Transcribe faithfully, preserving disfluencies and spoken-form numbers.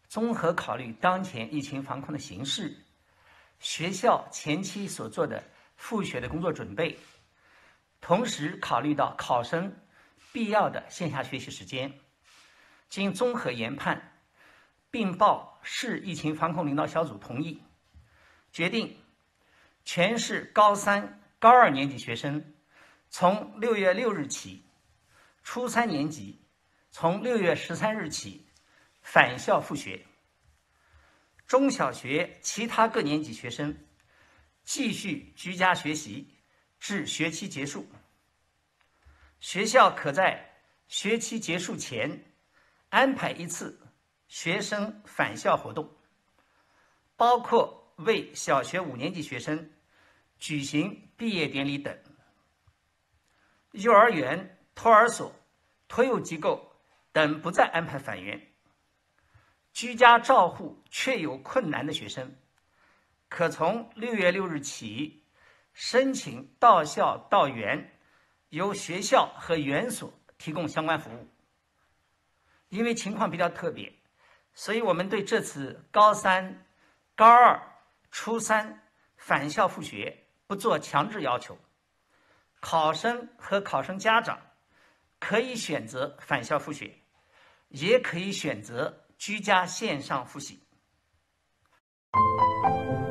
综合考虑当前疫情防控的形势，学校前期所做的复学的工作准备，同时考虑到考生必要的线下学习时间，经综合研判，并报市疫情防控领导小组同意，决定全市高三、高二年级学生从六月六日起，初三年级从六月十三日起返校复学，中小学其他各年级学生继续居家学习至学期结束。学校可在学期结束前安排一次学生返校活动，包括为小学五年级学生举行毕业典礼等。幼儿园、托儿所、托幼机构等不再安排返园。居家照护确有困难的学生，可从六月六日起申请到校到园，由学校和园所提供相关服务。因为情况比较特别，所以我们对这次高三、高二、初三返校复学不做强制要求，考生和考生家长可以选择返校复学，也可以选择居家线上复习。